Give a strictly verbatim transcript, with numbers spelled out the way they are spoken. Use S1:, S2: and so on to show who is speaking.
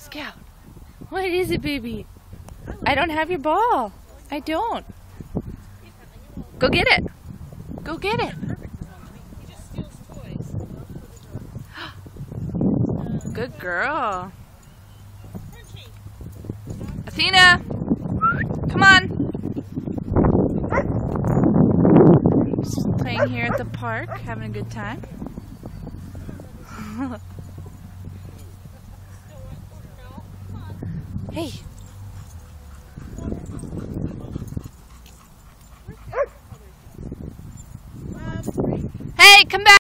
S1: Scout. What is it, baby? I don't have your ball. I don't. Go get it. Go get it. Good girl. Athena, come on. Just playing here at the park, having a good time. Hey. Hey, come back.